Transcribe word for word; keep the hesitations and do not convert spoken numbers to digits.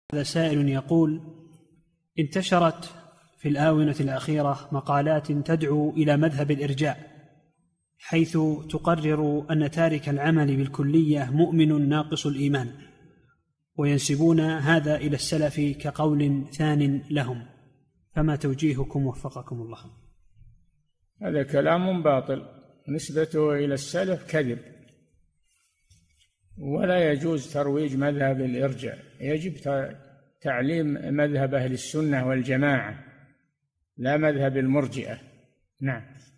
هذا سائل يقول: انتشرت في الآونة الأخيرة مقالات تدعو إلى مذهب الإرجاء، حيث تقرر أن تارك العمل بالكلية مؤمن ناقص الإيمان، وينسبون هذا إلى السلف كقول ثان لهم، فما توجيهكم وفقكم الله؟ هذا كلام باطل، نسبته إلى السلف كذب، ولا يجوز ترويج مذهب الإرجاء، يجب تعليم مذهب أهل السنة والجماعة لا مذهب المرجئة. نعم.